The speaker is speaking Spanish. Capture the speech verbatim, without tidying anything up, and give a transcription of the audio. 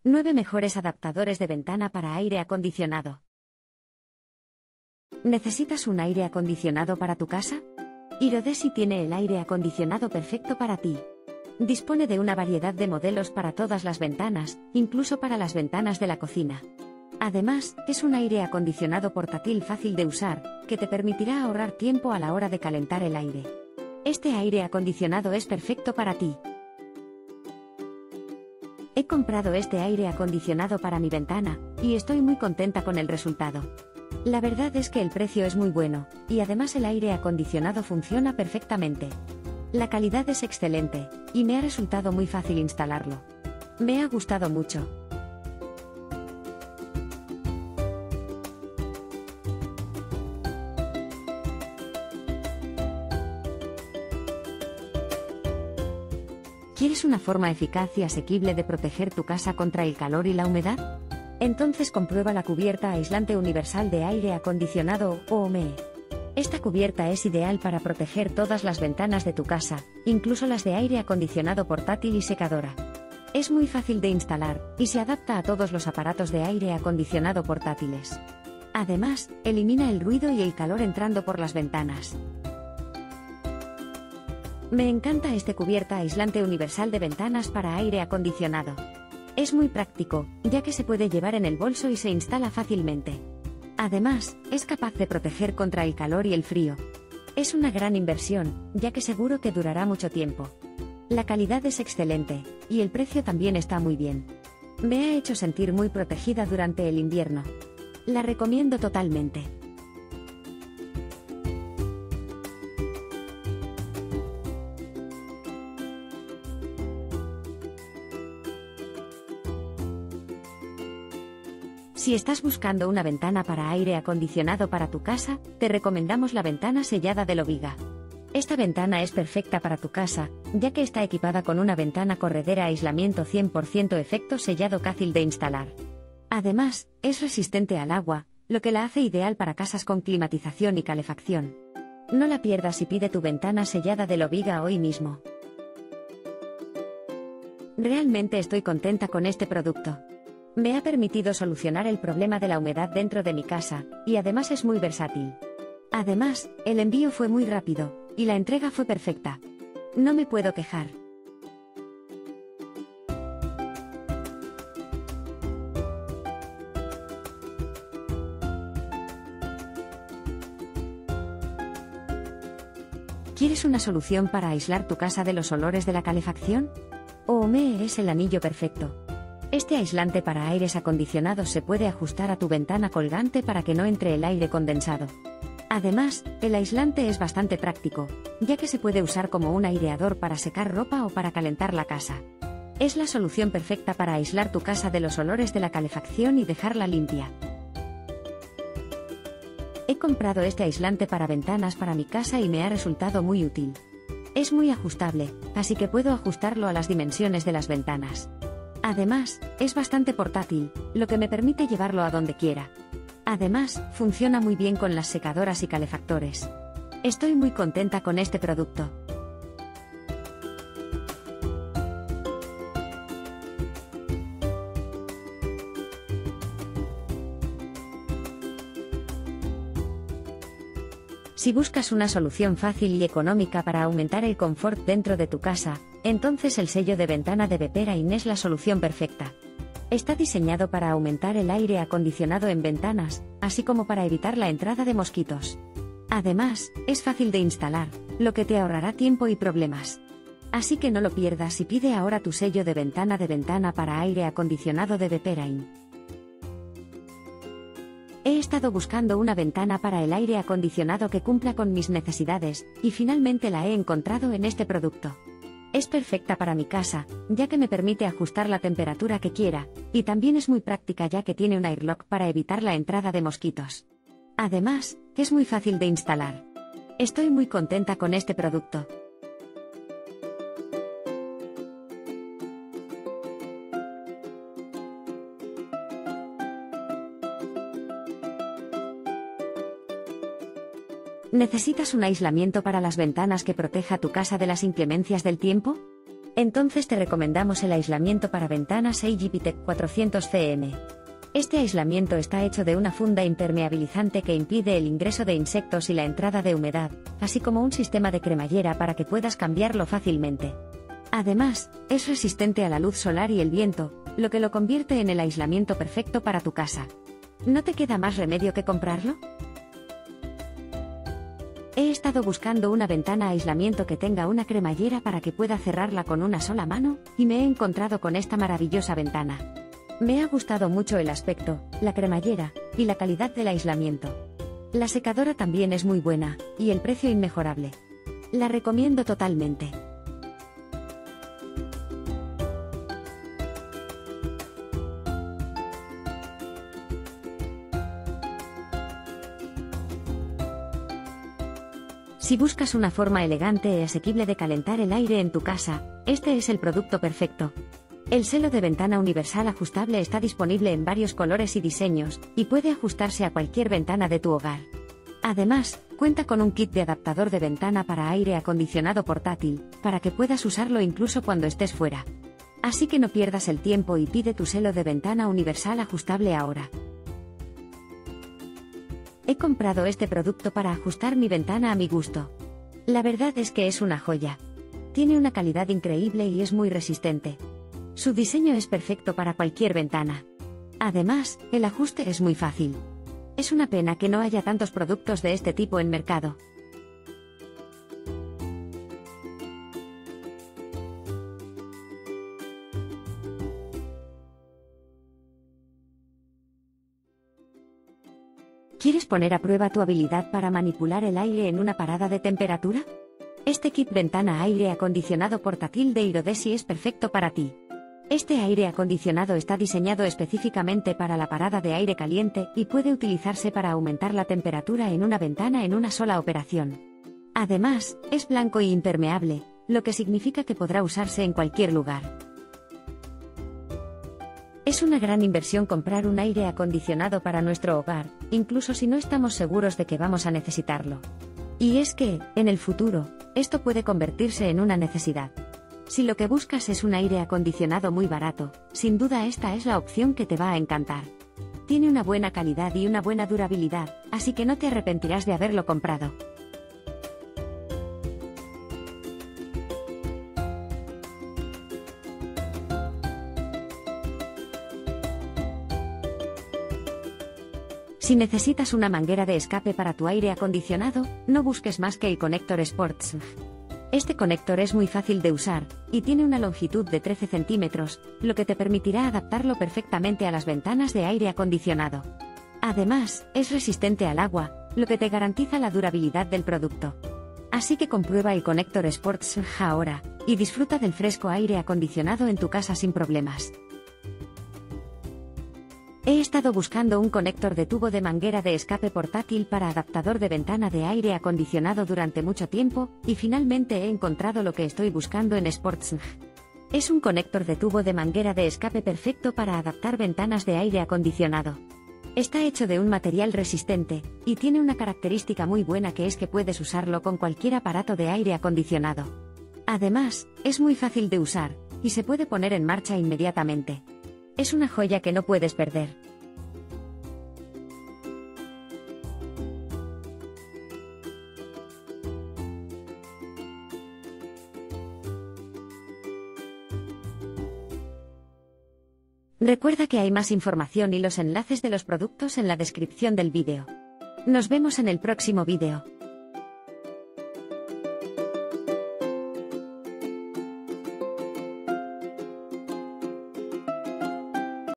nueve mejores adaptadores de ventana para aire acondicionado. ¿Necesitas un aire acondicionado para tu casa? Irodesi tiene el aire acondicionado perfecto para ti. Dispone de una variedad de modelos para todas las ventanas, incluso para las ventanas de la cocina. Además, es un aire acondicionado portátil fácil de usar, que te permitirá ahorrar tiempo a la hora de calentar el aire. Este aire acondicionado es perfecto para ti. He comprado este aire acondicionado para mi ventana, y estoy muy contenta con el resultado. La verdad es que el precio es muy bueno, y además el aire acondicionado funciona perfectamente. La calidad es excelente, y me ha resultado muy fácil instalarlo. Me ha gustado mucho. ¿Quieres una forma eficaz y asequible de proteger tu casa contra el calor y la humedad? Entonces comprueba la cubierta aislante universal de aire acondicionado, O M E. Esta cubierta es ideal para proteger todas las ventanas de tu casa, incluso las de aire acondicionado portátil y secadora. Es muy fácil de instalar, y se adapta a todos los aparatos de aire acondicionado portátiles. Además, elimina el ruido y el calor entrando por las ventanas. Me encanta este cubierta aislante universal de ventanas para aire acondicionado. Es muy práctico, ya que se puede llevar en el bolso y se instala fácilmente. Además, es capaz de proteger contra el calor y el frío. Es una gran inversión, ya que seguro que durará mucho tiempo. La calidad es excelente, y el precio también está muy bien. Me ha hecho sentir muy protegida durante el invierno. La recomiendo totalmente. Si estás buscando una ventana para aire acondicionado para tu casa, te recomendamos la ventana sellada de Loviga. Esta ventana es perfecta para tu casa, ya que está equipada con una ventana corredera aislamiento cien por ciento efecto sellado fácil de instalar. Además, es resistente al agua, lo que la hace ideal para casas con climatización y calefacción. No la pierdas y pide tu ventana sellada de Loviga hoy mismo. Realmente estoy contenta con este producto. Me ha permitido solucionar el problema de la humedad dentro de mi casa, y además es muy versátil. Además, el envío fue muy rápido, y la entrega fue perfecta. No me puedo quejar. ¿Quieres una solución para aislar tu casa de los olores de la calefacción? O M E es el anillo perfecto. Este aislante para aires acondicionados se puede ajustar a tu ventana colgante para que no entre el aire condensado. Además, el aislante es bastante práctico, ya que se puede usar como un aireador para secar ropa o para calentar la casa. Es la solución perfecta para aislar tu casa de los olores de la calefacción y dejarla limpia. He comprado este aislante para ventanas para mi casa y me ha resultado muy útil. Es muy ajustable, así que puedo ajustarlo a las dimensiones de las ventanas. Además, es bastante portátil, lo que me permite llevarlo a donde quiera. Además, funciona muy bien con las secadoras y calefactores. Estoy muy contenta con este producto. Si buscas una solución fácil y económica para aumentar el confort dentro de tu casa, entonces el sello de ventana de Veperain es la solución perfecta. Está diseñado para aumentar el aire acondicionado en ventanas, así como para evitar la entrada de mosquitos. Además, es fácil de instalar, lo que te ahorrará tiempo y problemas. Así que no lo pierdas y pide ahora tu sello de ventana de ventana para aire acondicionado de Veperain. He estado buscando una ventana para el aire acondicionado que cumpla con mis necesidades, y finalmente la he encontrado en este producto. Es perfecta para mi casa, ya que me permite ajustar la temperatura que quiera, y también es muy práctica ya que tiene un airlock para evitar la entrada de mosquitos. Además, es muy fácil de instalar. Estoy muy contenta con este producto. ¿Necesitas un aislamiento para las ventanas que proteja tu casa de las inclemencias del tiempo? Entonces te recomendamos el aislamiento para ventanas A G P Tech cuatrocientos C M. Este aislamiento está hecho de una funda impermeabilizante que impide el ingreso de insectos y la entrada de humedad, así como un sistema de cremallera para que puedas cambiarlo fácilmente. Además, es resistente a la luz solar y el viento, lo que lo convierte en el aislamiento perfecto para tu casa. ¿No te queda más remedio que comprarlo? He estado buscando una ventana aislamiento que tenga una cremallera para que pueda cerrarla con una sola mano, y me he encontrado con esta maravillosa ventana. Me ha gustado mucho el aspecto, la cremallera, y la calidad del aislamiento. La secadora también es muy buena, y el precio inmejorable. La recomiendo totalmente. Si buscas una forma elegante y asequible de calentar el aire en tu casa, este es el producto perfecto. El selo de ventana universal ajustable está disponible en varios colores y diseños, y puede ajustarse a cualquier ventana de tu hogar. Además, cuenta con un kit de adaptador de ventana para aire acondicionado portátil, para que puedas usarlo incluso cuando estés fuera. Así que no pierdas el tiempo y pide tu selo de ventana universal ajustable ahora. He comprado este producto para ajustar mi ventana a mi gusto. La verdad es que es una joya. Tiene una calidad increíble y es muy resistente. Su diseño es perfecto para cualquier ventana. Además, el ajuste es muy fácil. Es una pena que no haya tantos productos de este tipo en mercado. ¿Quieres poner a prueba tu habilidad para manipular el aire en una parada de temperatura? Este kit ventana aire acondicionado portátil de Irodesi es perfecto para ti. Este aire acondicionado está diseñado específicamente para la parada de aire caliente y puede utilizarse para aumentar la temperatura en una ventana en una sola operación. Además, es blanco y impermeable, lo que significa que podrá usarse en cualquier lugar. Es una gran inversión comprar un aire acondicionado para nuestro hogar, incluso si no estamos seguros de que vamos a necesitarlo. Y es que, en el futuro, esto puede convertirse en una necesidad. Si lo que buscas es un aire acondicionado muy barato, sin duda esta es la opción que te va a encantar. Tiene una buena calidad y una buena durabilidad, así que no te arrepentirás de haberlo comprado. Si necesitas una manguera de escape para tu aire acondicionado, no busques más que el conector Sports. Este conector es muy fácil de usar, y tiene una longitud de trece centímetros, lo que te permitirá adaptarlo perfectamente a las ventanas de aire acondicionado. Además, es resistente al agua, lo que te garantiza la durabilidad del producto. Así que comprueba el conector Sports ahora, y disfruta del fresco aire acondicionado en tu casa sin problemas. He estado buscando un conector de tubo de manguera de escape portátil para adaptador de ventana de aire acondicionado durante mucho tiempo, y finalmente he encontrado lo que estoy buscando en Sports. Es un conector de tubo de manguera de escape perfecto para adaptar ventanas de aire acondicionado. Está hecho de un material resistente, y tiene una característica muy buena que es que puedes usarlo con cualquier aparato de aire acondicionado. Además, es muy fácil de usar, y se puede poner en marcha inmediatamente. Es una joya que no puedes perder. Recuerda que hay más información y los enlaces de los productos en la descripción del vídeo. Nos vemos en el próximo vídeo.